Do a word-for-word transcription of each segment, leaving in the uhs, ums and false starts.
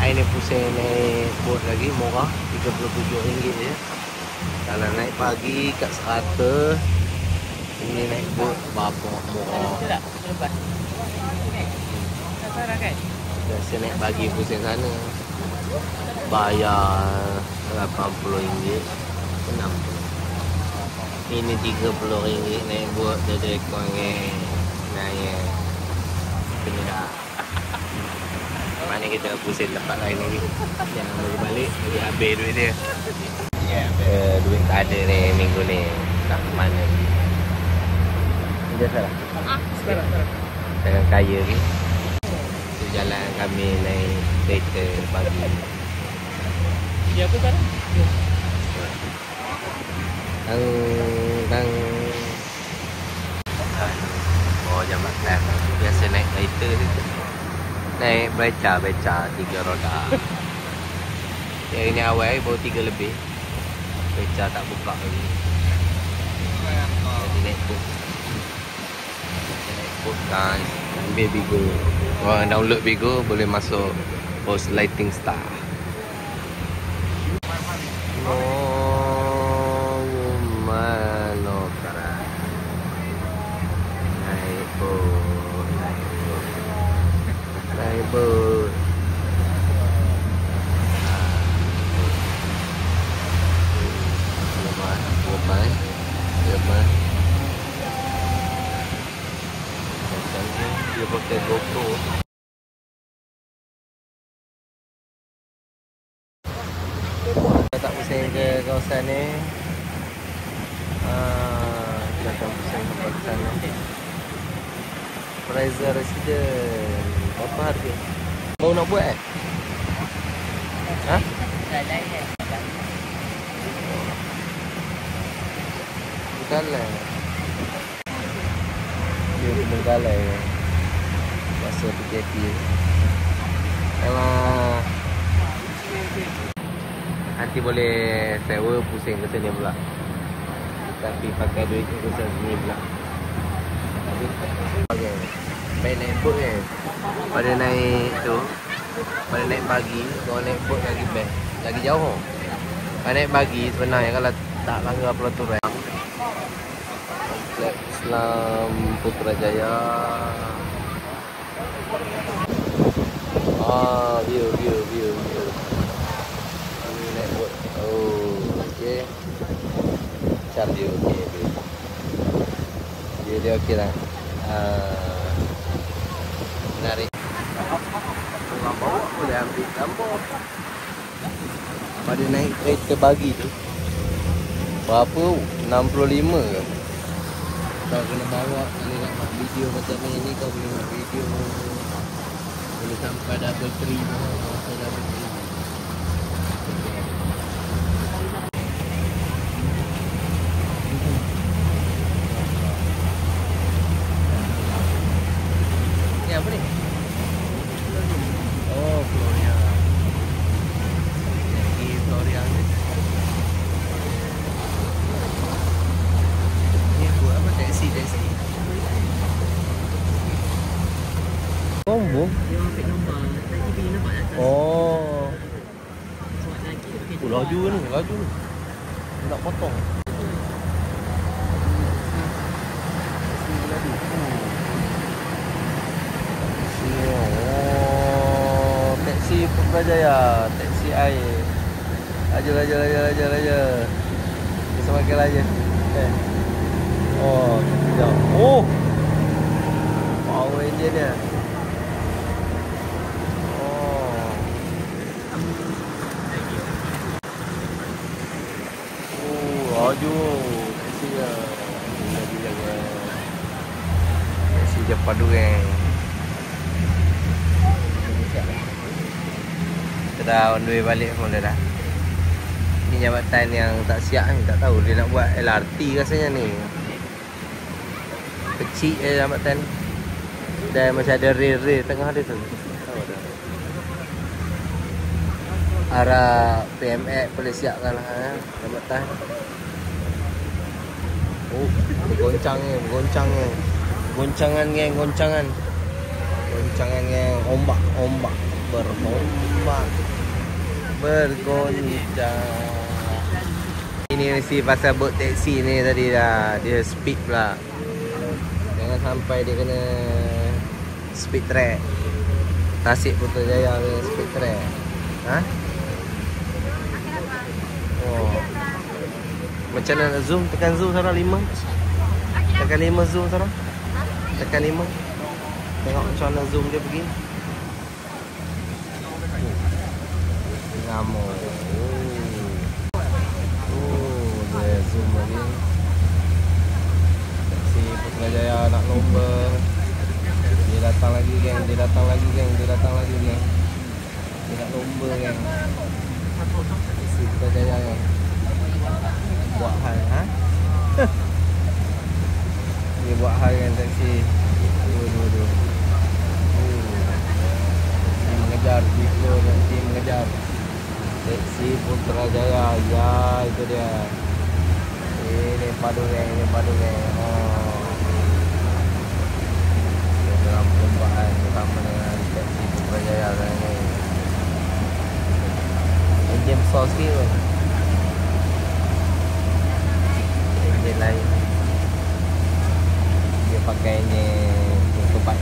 Ini pusing naik bot lagi murah tiga puluh tujuh ringgit je. Kalau naik pagi kat seratus, ini naik bot berapa murah. Biasa naik pagi pusing sana bayar lapan puluh ringgit, enam puluh. Ini tiga puluh ringgit naik bot dari kongen naik penyedap. Mana kita pusing tempat lain lagi. Jangan balik balik, jadi habis duit dia. Ya, yeah, duit tak ada ni minggu ni. Tak ke mana. Dia salah. Ah, sekarang. Dengan kaya ni. Tu jalan kami naik kereta pagi. Dia apa sekarang? Tang tang. Oh, jambatan. Biasa naik kereta ni. Naik beca-beca tiga roda. Yang ini awal baru tiga lebih. Beca tak buka lagi. Jadi naik boat. Naik boat kan. Ambil Bigo. Orang download Bigo boleh masuk post lighting star. No woman no kara. Naik boat. Naik boat. Lemah, lemah, lemah. Macam ni dia pakai GoPro. Kita tak pusing ke kawasan ni. Ah, kita akan pusing ke kawasan ni. Fraser Residence. Apa harga? Baru nak buat eh? Ha? Bukan lah. Dia belum galai. Masa P K P. Memang nanti boleh sewa pusing ke sini pula. Tapi pakai duit ke sini pula. Okay. Baik naik boat kan. Pada naik tu, pada naik pagi, kalau naik boat lagi best. Lagi jauh. Kalau naik pagi sebenarnya kalau tak langgar peraturan. Kompleks Islam Putrajaya. Ah, view, view, view, view. Ini naik boat. Oh, okey. Cara dia okey. Dia dia okey lah. Ah, menarik. Orang bawa boleh ambil gambar. Pada naik kereta bagi tu berapa? enam puluh lima ke? Kau kena bawa, kalau nak buat video macam ni, kau boleh buat video. Boleh sampai double three. Sampai double three. Ni apa ni? Oh, Gloria. Ini Gloria ni. Ni buat apa? Taxi, taxi. Combo? Dia ambil nombor. Tadi pergi nampak atas. Oh. Sebab lagi dia pakai Oh, laju ni, laju ni. Nak potong. Oh, taksi Putrajaya, taksi air. Laju, laju, laju, laju, laju. Kita makan laju. Eh. Oh, sekejap. Oh. Power engine dia. Oh. Oh, laju. Taksi dia. Laju jaga. Taksi dia padu kan. Kita dah on the way balik pun dah dah. Ni jabatan yang tak siap ni, tak tahu dia nak buat L R T rasanya ni. Kecil je jabatan. Dan macam ada rail-rail tengah dia tu. Tahu dah. Arah P M X boleh siapkan lah eh, jabatan. Oh, goncang ni, goncang ni. Goncangan geng, goncangan. Goncangan geng, ombak, ombak. bergoncang bergoncang. Ini mesti pasal bot taksi ni tadi dah. Dia speed pula. Jangan sampai dia kena speed track. Tasik Putrajaya kena speed track. Ha? Oh. Macam mana nak zoom? Tekan zoom Sarah lima. Tekan lima zoom Sarah. Tekan lima. Tengok macam mana zoom dia pergi. Ngamo. Zoom lagi. Taksi Putrajaya nak lomba. Dia datang lagi geng, dia datang lagi geng, dia datang lagi geng. Dia nak lomba geng. Taksi Putrajaya geng. Buat hal ha? Dia buat hal kan taksi. Dua dua dua. Dia mengejar, dia nanti mengejar. Taksi Putrajaya, ya itu dia. Ini padu geng, ini padu geng. Oh. Dalam perlombaan bersama dengan Taksi Putrajaya kali ini. Enjin besar sikit pun. Enjin lain. Dia pakai enjin motorbike.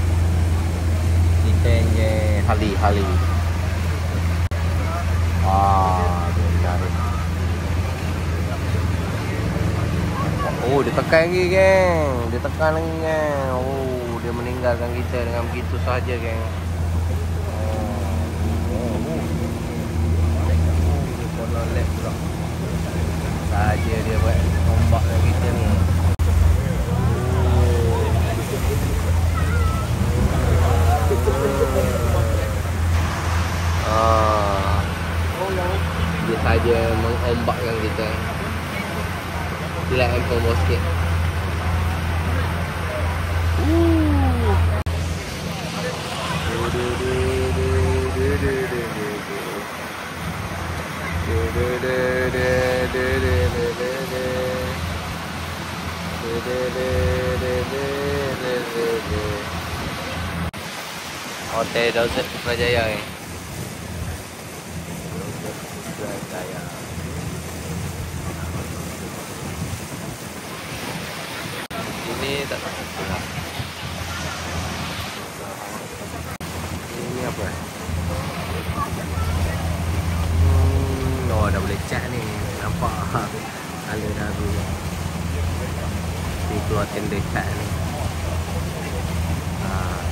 Kita enjin Harley-Harley. Ah, dia menarik. Oh, dia tekan lagi geng. Dia tekan lagi geng. Oh, dia meninggalkan kita dengan begitu sahaja geng. Oh. Oh. Dia follow left pula. Sahaja dia buat ombak dengan kita ni. Ah. Dia sahaja mengombakkan kita. Sila handphone bawah sikit. Hotel Dorsett Putrajaya ni. Dorsett Putrajaya. Ini tak tahu. Ini apa? Hmm, oh, dah boleh cat ni. Nampak ala dah tu. Ni keluar tender cat ni. Ha.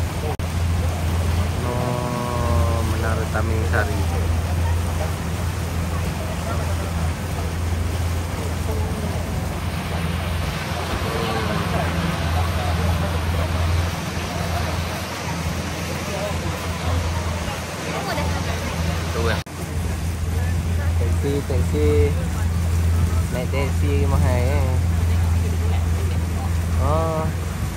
Oh, Menara Taming Sari. Taksi, taksi. Naik taksi lagi mahal eh. Oh.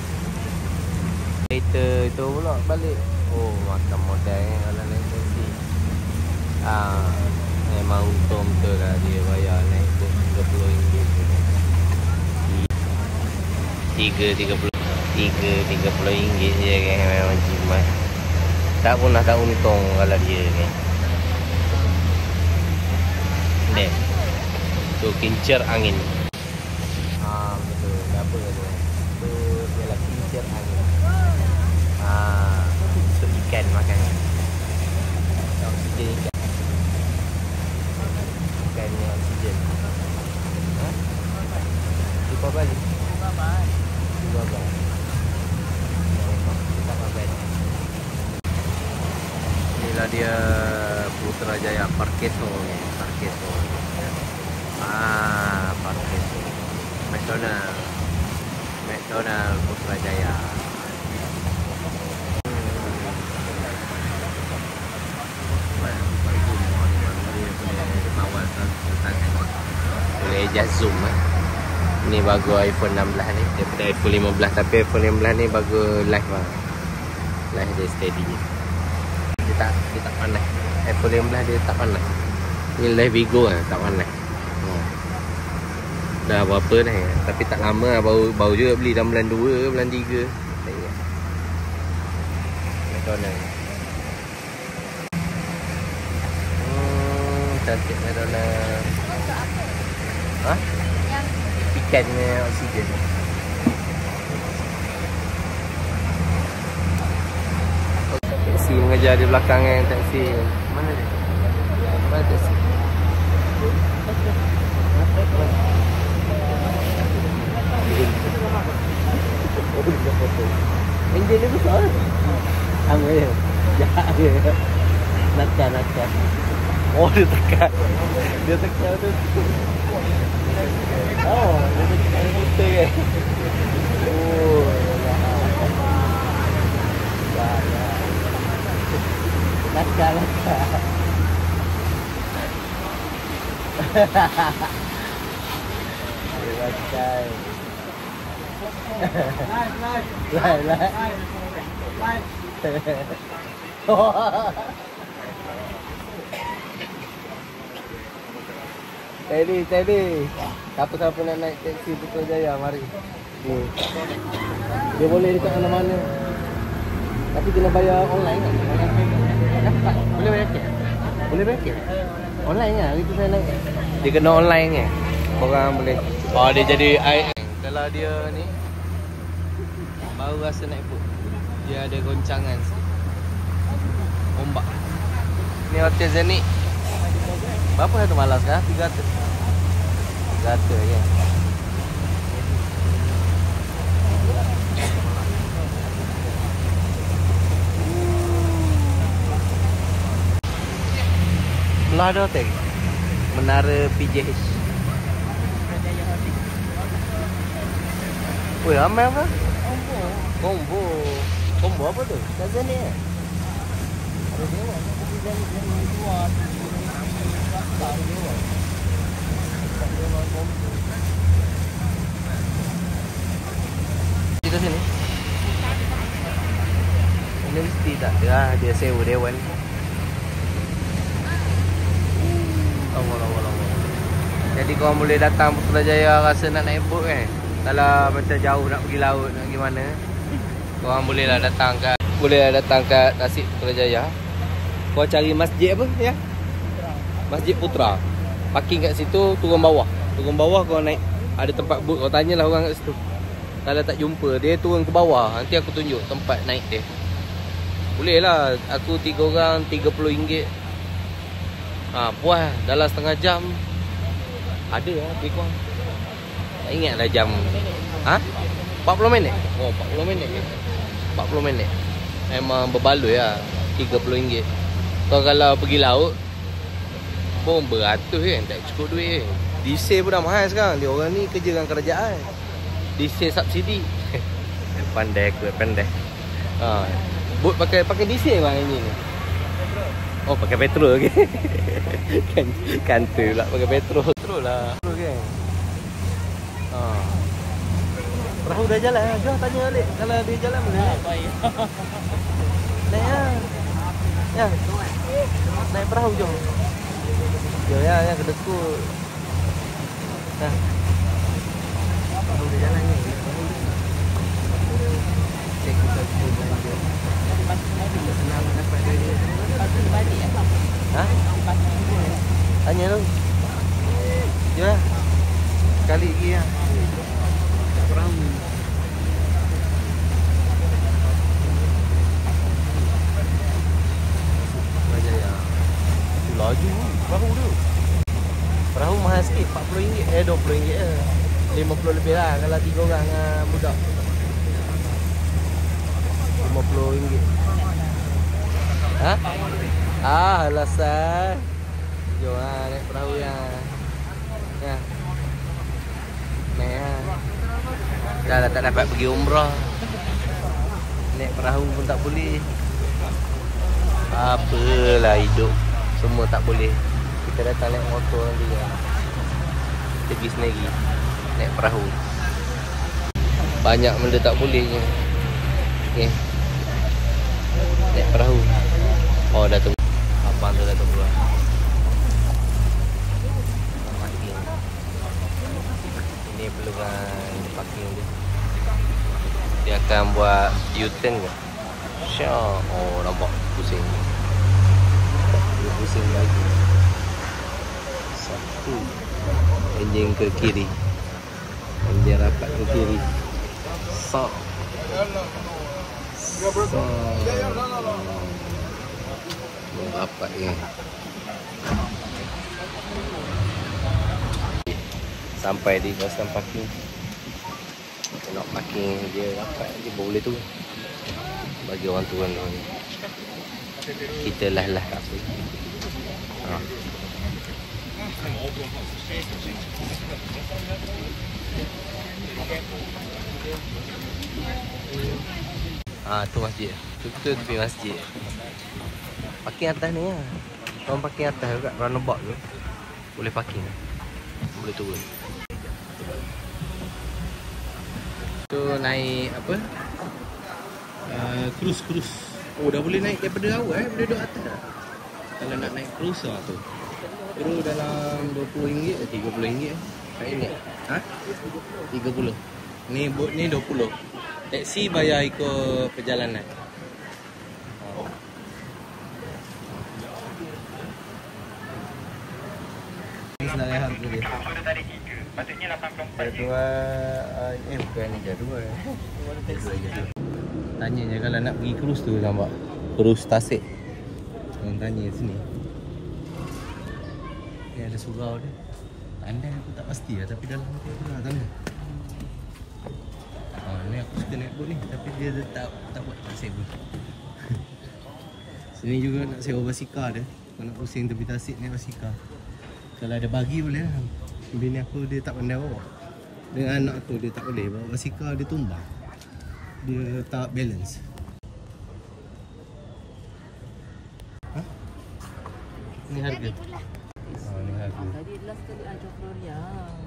Kereta itu pula balik. Oh, macam modal eh kalau naik taksi. Ah, memang untung betul lah dia bayar naik tiga puluh ringgit. Tiga, tiga puluh. Tiga, tiga puluh ringgit je kan. Memang jimat. Tak pun nak tak untung kalau dia kan. Ni. Tu kincir angin. Ah, betul. Apa tu? Tu ialah kincir angin. Ah, untuk ikan makan. Oksigen ikan. Ikan ni oksigen. Ha? Lupa balik. Lupa balik. Lupa balik. Lupa balik. Inilah dia Putrajaya Parketo ni. Parketo. Ah, Parketo. McDonald. McDonald Putrajaya. Boleh adjust zoom eh. Ni bagus iPhone enam belas ni daripada iPhone lima belas, tapi iPhone lima belas ni bagus live lah. Live dia steady je. Dia tak, dia tak panas. iPhone lima belas dia tak panas. Ni live Vigo lah, tak panas. Oh. Dah berapa dah, tapi tak lama lah, baru, baru juga beli dalam bulan dua ke bulan tiga. Tak ingat. McDonald. cantik McDonald. Hah? Ikannya oksigen. Taksi mengejar di belakangnya taksi. Mana dia? Mana taksi? Enjin dia besar. Angin dia. Jahat dia. Nakal, nakal. Oh, dia tekan. Dia tekan tu. Oh, dia tekan putih kan. Oh. Nakal, nakal. Nakal. Live, live. Live, live. Live. Teddy, Teddy. Siapa-siapa nak naik taksi Putrajaya, mari. Ni. Dia boleh dekat mana-mana. Tapi kena bayar online kan? Boleh bayar cash? Boleh bayar cash? Online lah, hari tu saya naik. Dia kena online kan? Korang boleh. Oh, dia jadi I M. Kalau dia ni baru rasa naik boat, dia ada goncangan sikit. Ombak. Ni Hotel Zenith. Berapa satu malam sekarang? tiga ratus. tiga ratus je. Belah ada hotel. Menara P J H. Weh, ramai apa? Combo. Combo. Combo apa tu? Kat Zenith eh? Ada dewa. Tapi Zenith yang dua. Tak ada dewa. Tak ada dewa combo. Kita sini. Ini mesti tak ada. Dia sewa dewan. Allah, Allah, Allah. Jadi korang boleh datang Putrajaya rasa nak naik boat kan? Kalau macam jauh nak pergi laut nak pergi mana, korang bolehlah datang kat bolehlah datang kat Tasik Putrajaya. Korang cari masjid apa ya? Masjid Putra. Parking kat situ, turun bawah. Turun bawah korang naik, ada tempat boat. Kau tanyalah orang kat situ. Kalau tak jumpa, dia turun ke bawah. Nanti aku tunjuk tempat naik dia. Bolehlah, aku tiga orang tiga puluh ringgit. Ha, puas dalam setengah jam. Ada lah lebih kurang. Tak ingat dah jam. Ha? empat puluh minit? Oh, empat puluh minit ke? empat puluh minit. Memang berbaloi lah. tiga puluh ringgit. So, kalau pergi laut pun beratus kan. Tak cukup duit kan. Diesel pun dah mahal sekarang. Dia orang ni kerja dengan kerajaan. Diesel subsidi. Pandai aku, pandai. Ha. Boat pakai pakai diesel bang ini ni. Oh, pakai petrol ke? kan kanta pula pakai petrol. Petrol lah. Petrol kan. Ha. Perahu dah jalan. Jom tanya balik. Kalau dia jalan boleh. Baik. Naik lah. Ya. Naik perahu jom. Jom ya, ya kena skut. Dah. Perahu dah jalan ni. Cek kita skut belanja. Kita senang dapat duit. Lepas tu balik apa? Ha? Tanya tu. Jom lah. Sekali lagi lah. Perahu. Putrajaya. Laju perahu tu. Perahu mahal sikit, empat puluh ringgit. Eh, dua puluh ringgit je. lima puluh lebih lah kalau tiga orang dengan budak. lima puluh ringgit. Ha? Ah, alasan. Jom lah naik perahu yang. Ya. Naik lah. Dah lah tak dapat pergi umrah. Naik perahu pun tak boleh. Apalah hidup. Semua tak boleh. Kita datang naik motor nanti lah. Kita pergi sendiri. Naik perahu. Banyak benda tak boleh je. Okay. Naik perahu. Oh, dah tunggu. Abang tu dah tunggu lah. Parking. Ini peluang parking dia. Dia akan buat U-turn ke? Syah. Oh, nampak pusing. Dia pusing lagi. anjing ke kiri. Dia rapat ke kiri. So. So. Rapat ni. Sampai di kawasan parking. Nak parking dia rapat dia boleh tu. Bagi orang tua ni. Kita lah-lah apa. Ha. Ah, tu masjid. Tu tu tepi masjid. Parking atas ni lah. Orang parking atas kat roundabout tu. Boleh parking. Boleh turun. Tu naik apa? Uh, cruise cruise. Oh, dah boleh naik daripada awal eh, boleh duduk atas dah. Kalau nak naik cruise lah tu. Kira dalam dua puluh ringgit atau tiga puluh ringgit eh. Tak ingat. Ha? tiga puluh. Ni boat ni dua puluh. Taksi bayar ikut perjalanan. Oh. Ini sebenarnya harga dia. Jadual eh bukan ni jadual. Jadual jadual. Tanya je kalau nak pergi cruise tu nampak. Cruise Tasik. Orang tanya sini. Ni ada surau dia. Tanda aku tak pasti lah tapi dalam tu ada tanda. Oh, ni aku suka naik boat ni tapi dia tak tak buat tak sewa. Sini juga nak sewa basikal dia. Kalau nak pusing tepi Tasik naik basikal. Kalau ada bagi boleh lah. Bini aku dia tak pandai bawa. Dengan anak tu dia tak boleh bawa basikal dia tumbang. Dia tak balance. Ha? Ni harga. Oh, ni harga. Tadi last kali Anjung Floria.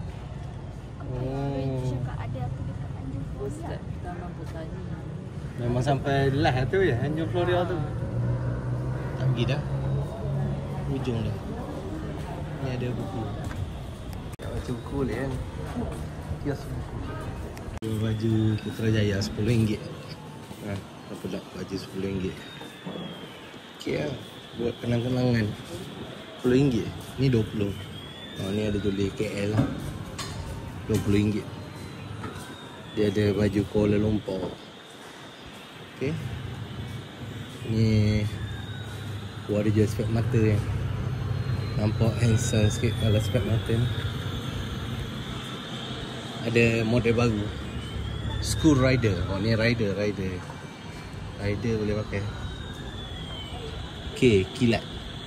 Oh. Cakap ada apa dekat Anjung Floria. Ustaz Taman Botani. Memang sampai lah tu ya, Anjung Floria tu. Tak pergi dah. Ujung dah. Ni ada buku. Tak baca buku boleh kan? Kios buku. Baju Putrajaya sepuluh ringgit. Ha, apa tak baju sepuluh ringgit. Okey lah. Buat kenang-kenangan. sepuluh ringgit. Ni dua puluh. Oh, ni ada tulis K L lah. dua puluh ringgit. Dia ada baju Kuala Lumpur. Okey. Ni gua ada jual spek mata yang nampak handsome sikit kalau spek mata ni. Ada model baru. School Rider. Oh ni Rider, Rider. Rider boleh pakai. Okey, kilat.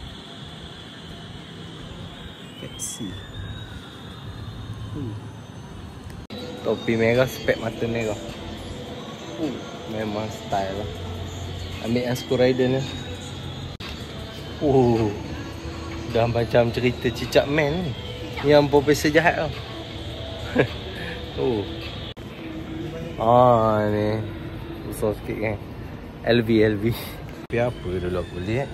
Pepsi. Uh. Topi merah, spek mata merah. Uh, memang style lah. Ambil yang School Rider ni. Uh. Dah macam cerita Cicak Man ni. Yang profesor jahat tau. Oh. Ah ni. Besar sikit kan. L V L V. Tapi apa dulu aku lihat.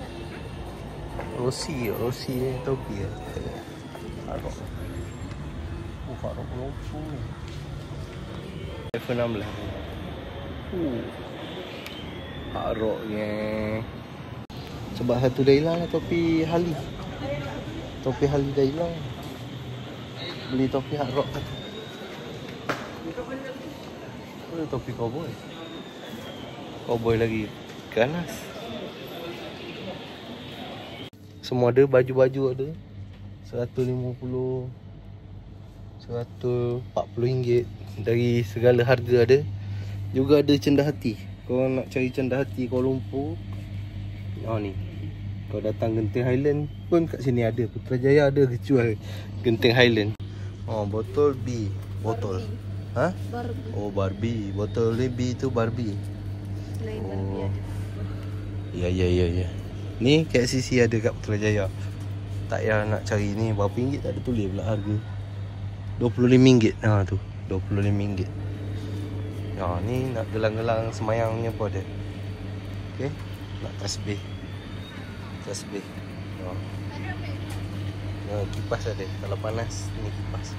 Rossi, Rossi ni topi lah. Harok. Oh, harok pelopor ni. iPhone enam belas. Uh. Harok ni. Sebab satu dah hilang lah topi Hali. Topi Hali dah hilang. Beli topi hard rock kan. Oh, topi cowboy. Cowboy lagi ganas. Semua ada, baju-baju ada. seratus lima puluh, seratus empat puluh ringgit. Dari segala harga ada. Juga ada cendah hati. Kau nak cari cendah hati Kuala Lumpur. Oh ni. Kau datang Genting Highland pun kat sini ada. Putrajaya ada jual Genting Highland. Oh, botol B. Botol. Ha? Barbie. Oh, Barbie. Botol ni B tu Barbie. Selain Oh. Barbie ada. Ya, ya, ya, ya. Ni K L C C ada kat Putrajaya. Tak payah nak cari ni berapa ringgit tak ada tulis pula harga. dua puluh lima ringgit. Ha tu. dua puluh lima ringgit. Ya, ni nak gelang-gelang semayang punya pun ada. Okey. Nak tasbih. Tasbih. Ha. Ya, kipas ada. Kalau panas ni kipas.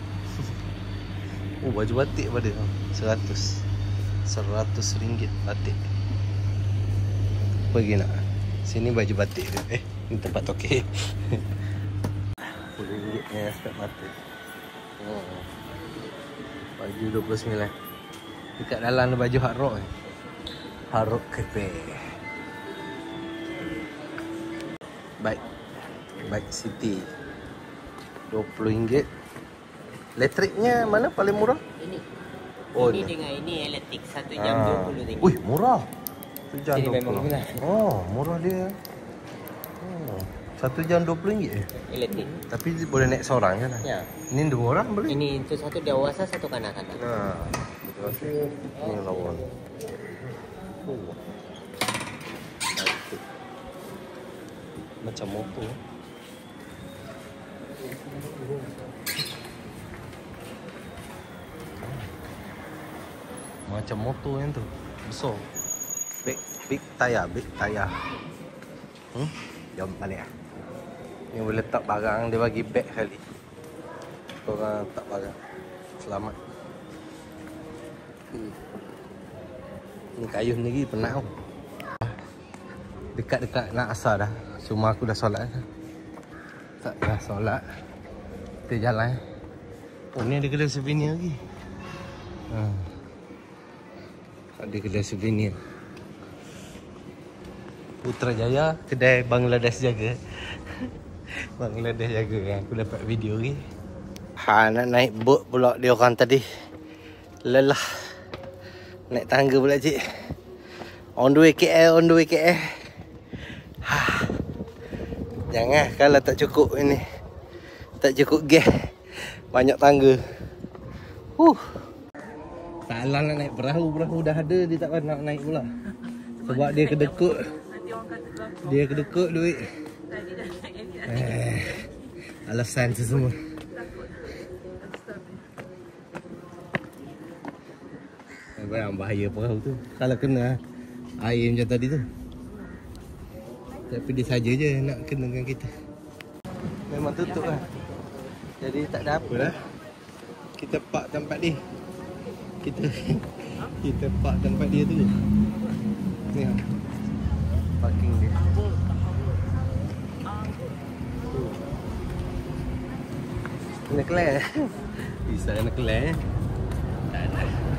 Oh, baju batik pada seratus. Seratus ringgit batik. Pergi nak. Sini baju batik dia. Eh, ni tempat tokek. Sepuluh ringgit ni aspek mata. Oh. Baju dua puluh sembilan. Dekat dalam ada baju Hard Rock ni. Hard Rock Cafe. Bike. Bike City. dua puluh ringgit. Elektriknya mana paling murah? Ini. Oh, ini ni. dengan ini elektrik satu jam Ah. dua puluh ringgit. Wih, murah. Satu jam Jadi dua memang puluh. murah. Oh, murah dia. Oh. Satu jam dua puluh ringgit eh? Elektrik. Tapi boleh naik seorang kan? Ya. Ini dua orang boleh? Ini untuk satu dewasa, satu kanak-kanak. Nah, betul. Ini lawan. Oh. Cantik. Macam motor. Macam motor yang tu. Besar. Big big tayar, big tayar. Hmm? Jom balik ah. Ni boleh letak barang, dia bagi beg kali. Korang letak barang. Selamat. Hmm. Ni kayuh ni lagi penat tau. Dekat-dekat nak asar dah. Cuma aku dah solat dah. Tak dah solat. Kita jalan. Oh ni ada kedai souvenir lagi. Ha. Ada kedai souvenir. Putrajaya, kedai Bangladesh jaga. Bangladesh jaga kan. Aku dapat video ni. Ha, nak naik boat pula dia orang tadi. Lelah. Naik tangga pula cik. On the way K L, on the way K L. Ha. Jangan kalau tak cukup ini. Tak cukup gas. Banyak tangga. Huh. Tak alah nak naik perahu, perahu dah ada, dia tak nak naik pula. Sebab dia kedekut. Dia kedekut duit. Eh, alasan tu semua. Bayang bahaya perahu tu. Kalau kena air macam tadi tu. Tapi dia saja je nak kenakan kita. Memang tutup lah. Jadi tak ada apa lah. Kita park tempat dia. Kita kita park tempat dia tu. Ni lah. Parking dia. Kena kelai. Bisa kena kelai. Tak ada.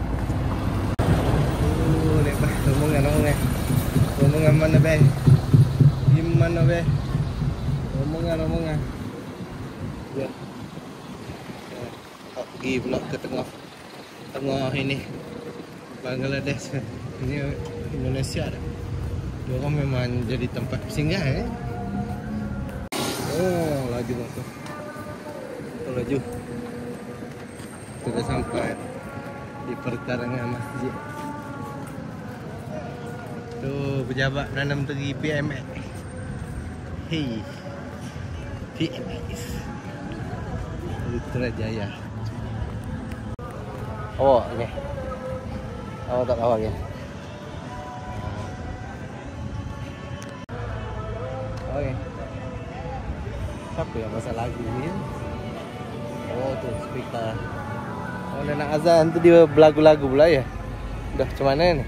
Oh, lepas rombongan rombongan. Rombongan mana be? Gimana be? Rombongan rombongan. Ya. Tak pergi pula ke tengah tengah ini Bangladesh. Ini Indonesia dah. Dia orang memang jadi tempat singgah eh. Oh, laju motor. Motor laju. Sudah sampai di perkarangan masjid. Tu pejabat nanam teri P M X. Hei. P M X. Putrajaya. Oh, okey. Oh, tak tahu lagi. Okey. Siapa yang pasal lagu ni? Oh, tu speaker. Oh, dia nak azan tu dia berlagu-lagu pula ya. Dah macam mana ni?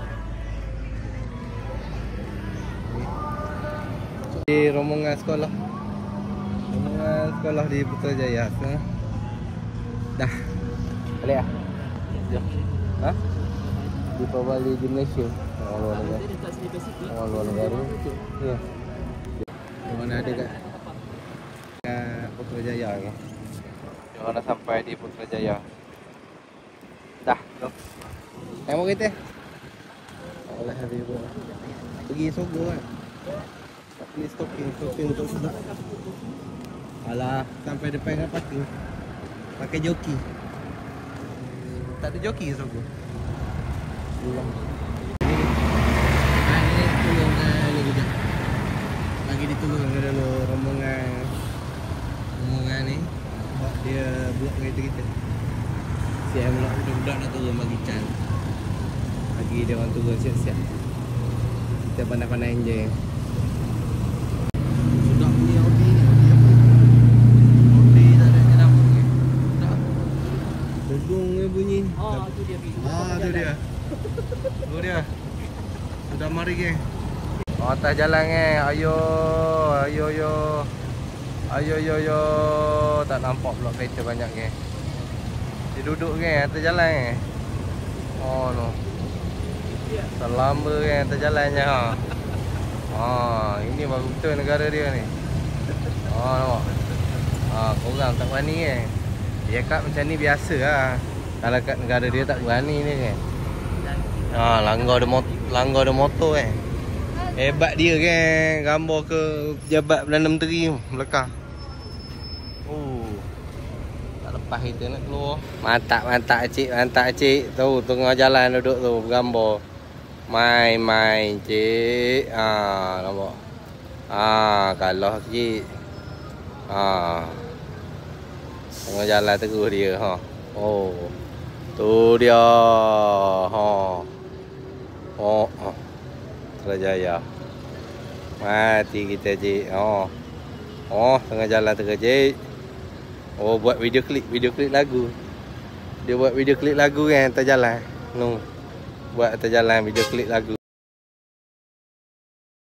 Di rombongan sekolah. Rombongan sekolah di Putrajaya. Ha? Dah. Balik ah. Jom. Ha? Di Pawali Gymnasium. Oh, luar negara. Oh, luar negara. Ya. Mana ada kat kat Putrajaya ni. Kita dah sampai di Putrajaya. Dah, jom. Yang mau kita? Oleh hari tu. Pergi Sogo kan. Ini stopping, stopping untuk sudah. Alah, sampai depan kan parking. Pakai joki. Tak ada joki ke Sogo? Belum. Nah, ini tolongan ni juga. Lagi ditolong dulu rombongan. Rombongan ni. Sebab dia buat kereta kita. Si Emlok budak-budak nak turun bagi can. Lagi dia orang turun siap-siap. Kita pandai-pandai enjoy. Sudah punya Audi ni. Audi apa? Audi tak ada kenapa ni. Tak. Dedung ni bunyi. Oh, tu dia. Ah, tu dia. Tu dia. Sudah mari geng. Oh, atas jalan eh. Ayo, ayo yo. Ayo yo yo. Tak nampak pula kereta banyak geng. duduk kan atas jalan kan. Oh no. Selamba kan atas jalannya ha. Ah, ini baru betul negara dia ni. Oh nampak. Ah, korang tak berani kan. Dia kat macam ni biasa lah. Kalau kat negara dia tak berani ni kan. Ah, langgar ada motor, langgar ada motor kan. Hebat dia kan, gambar ke pejabat Perdana Menteri melekah. Oh. Tak lepas kita nak keluar. Mantap, mantap cik, mantap cik. Tu tengah jalan duduk tu bergambar. Main-main cik. Ah, nampak. Ah, kalau cik. Ah. Tengah jalan terus dia ha. Oh. Tu dia. Ha. Oh, oh. Jaya. Mati kita cik. Oh. Oh, tengah jalan terus cik. Oh, buat video klip, video klip lagu. Dia buat video klip lagu kan atas jalan. No. Buat atas jalan video klip lagu.